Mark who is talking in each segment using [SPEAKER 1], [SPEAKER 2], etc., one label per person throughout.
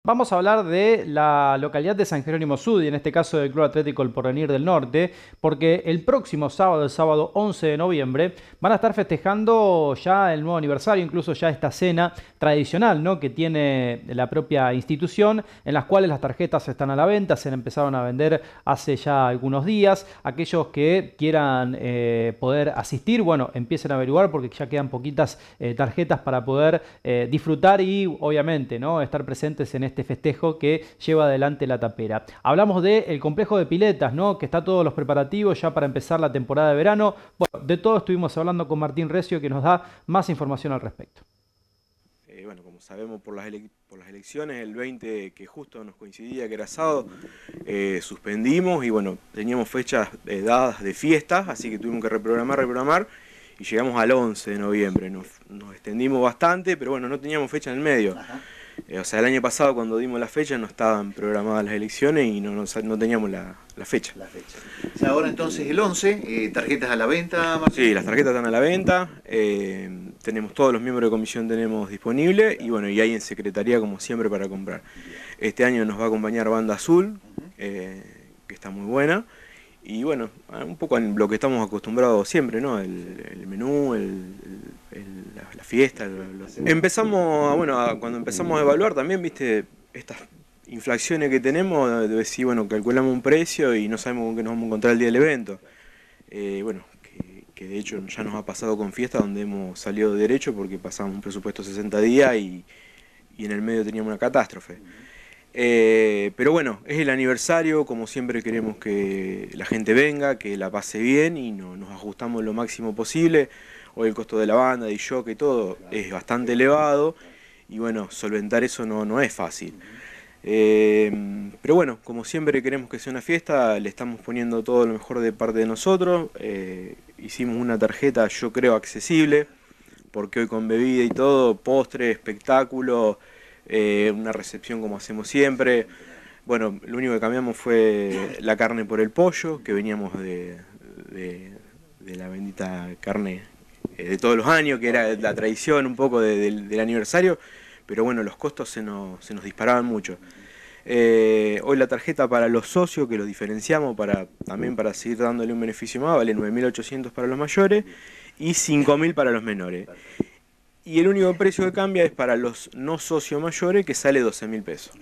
[SPEAKER 1] Vamos a hablar de la localidad de San Jerónimo Sud y en este caso del Club Atlético El Porvenir del Norte, porque el próximo sábado, el sábado 11 de noviembre, van a estar festejando ya el nuevo aniversario, incluso ya esta cena tradicional, ¿no?, que tiene la propia institución, en las cuales las tarjetas están a la venta, se empezaron a vender hace ya algunos días. Aquellos que quieran poder asistir, bueno, empiecen a averiguar porque ya quedan poquitas tarjetas para poder disfrutar y obviamente, ¿no?, estar presentes en este festejo que lleva adelante la tapera. Hablamos del complejo de piletas, ¿no?, que está todos los preparativos ya para empezar la temporada de verano. Bueno, de todo estuvimos hablando con Martín Recio, que nos da más información al respecto.
[SPEAKER 2] Bueno, como sabemos por las elecciones, el 20, que justo nos coincidía que era sábado, suspendimos y bueno, teníamos fechas dadas de fiestas, así que tuvimos que reprogramar y llegamos al 11 de noviembre. Nos extendimos bastante, pero bueno, no teníamos fecha en el medio. O sea, el año pasado cuando dimos la fecha no estaban programadas las elecciones y no teníamos la fecha.
[SPEAKER 3] O sea, ahora entonces el 11, tarjetas a la venta, Martín.
[SPEAKER 2] Sí, las tarjetas están a la venta, tenemos todos los miembros de comisión tenemos disponible y bueno, y hay en secretaría como siempre para comprar. Este año nos va a acompañar Banda Azul, que está muy buena, y bueno, un poco en lo que estamos acostumbrados siempre, ¿no? El menú, la fiesta. Cuando empezamos a evaluar también, viste, estas inflaciones que tenemos, de decir, bueno, calculamos un precio y no sabemos con qué nos vamos a encontrar el día del evento. Bueno, que de hecho ya nos ha pasado con fiestas donde hemos salido de derecho porque pasamos un presupuesto de 60 días y en el medio teníamos una catástrofe. Pero bueno, es el aniversario, como siempre queremos que la gente venga, que la pase bien y nos ajustamos lo máximo posible. Hoy el costo de la banda, de jockey y todo es bastante elevado y bueno, solventar eso no es fácil. Pero bueno, como siempre queremos que sea una fiesta, le estamos poniendo todo lo mejor de parte de nosotros. Hicimos una tarjeta, yo creo, accesible, porque hoy con bebida y todo, postre, espectáculo, una recepción como hacemos siempre. Bueno, lo único que cambiamos fue la carne por el pollo, que veníamos de la bendita carne de todos los años, que era la tradición un poco del aniversario, pero bueno, los costos se nos disparaban mucho. Hoy la tarjeta para los socios, que los diferenciamos también para seguir dándole un beneficio más, vale 9.800 para los mayores y 5.000 para los menores. Y el único precio que cambia es para los no socios mayores, que sale 12.000 pesos.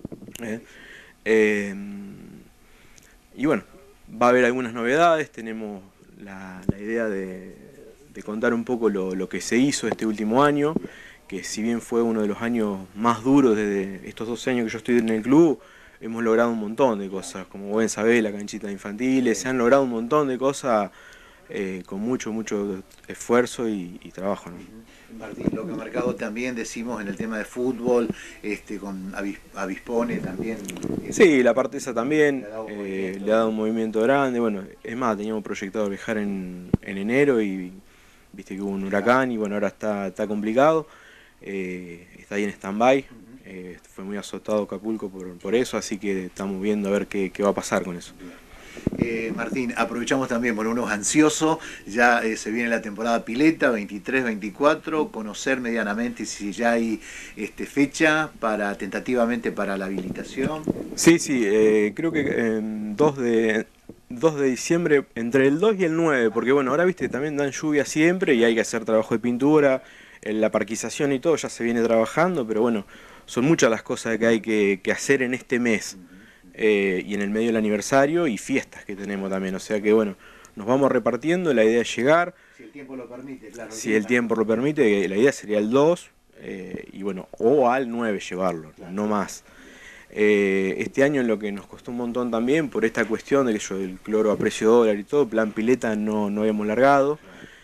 [SPEAKER 2] Y bueno, va a haber algunas novedades, tenemos la idea de contar un poco lo que se hizo este último año, que si bien fue uno de los años más duros desde estos 12 años que yo estoy en el club, hemos logrado un montón de cosas, como buen saber, la canchita de infantiles, se han logrado un montón de cosas con mucho esfuerzo y trabajo, ¿no?
[SPEAKER 3] Martín, lo que ha marcado también, decimos, en el tema de fútbol, con Avispone también.
[SPEAKER 2] Sí, la parte esa también le ha dado un movimiento grande. Bueno, es más, teníamos proyectado viajar en enero y viste que hubo un huracán y bueno, ahora está complicado. Está ahí en stand-by. Fue muy azotado Acapulco por eso, así que estamos viendo a ver qué va a pasar con eso.
[SPEAKER 3] Martín, aprovechamos también, bueno, uno es ansioso, ya se viene la temporada pileta, 23-24, conocer medianamente si ya hay tentativamente para la habilitación.
[SPEAKER 2] Sí, creo que 2 de diciembre, entre el 2 y el 9, porque bueno, ahora viste, también dan lluvia siempre y hay que hacer trabajo de pintura, la parquización y todo ya se viene trabajando, pero bueno, son muchas las cosas que hay que hacer en este mes. Y en el medio del aniversario y fiestas que tenemos también, o sea que bueno, nos vamos repartiendo, la idea es llegar.
[SPEAKER 3] Si el tiempo lo permite, claro.
[SPEAKER 2] Si el tiempo lo permite, la idea sería el 2, y bueno, o al 9 llevarlo, claro, no más. Este año lo que nos costó un montón también, por esta cuestión de que yo el cloro a precio dólar y todo, plan pileta no habíamos largado.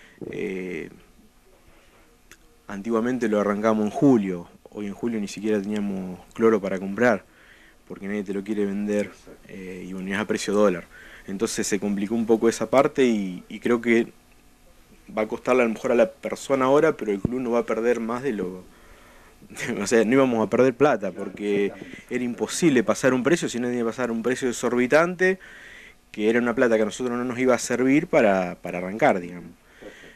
[SPEAKER 2] Antiguamente lo arrancamos en julio, hoy en julio ni siquiera teníamos cloro para comprar, porque nadie te lo quiere vender y bueno, es a precio dólar. Entonces se complicó un poco esa parte y creo que va a costarle a lo mejor a la persona ahora, pero el club no va a perder más de lo... O sea, no íbamos a perder plata porque era imposible pasar un precio, sino tenía que pasar un precio exorbitante, que era una plata que a nosotros no nos iba a servir para arrancar, digamos.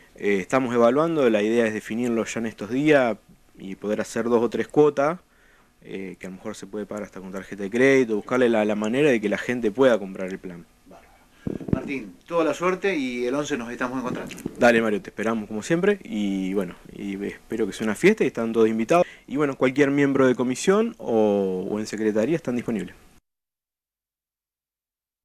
[SPEAKER 2] Estamos evaluando, la idea es definirlo ya en estos días y poder hacer 2 o 3 cuotas que a lo mejor se puede pagar hasta con tarjeta de crédito, buscarle la manera de que la gente pueda comprar el plan.
[SPEAKER 3] Martín, toda la suerte y el 11 nos estamos encontrando.
[SPEAKER 2] Dale, Mario, te esperamos como siempre y bueno, y espero que sea una fiesta y están todos invitados. Y bueno, cualquier miembro de comisión o en secretaría están disponibles.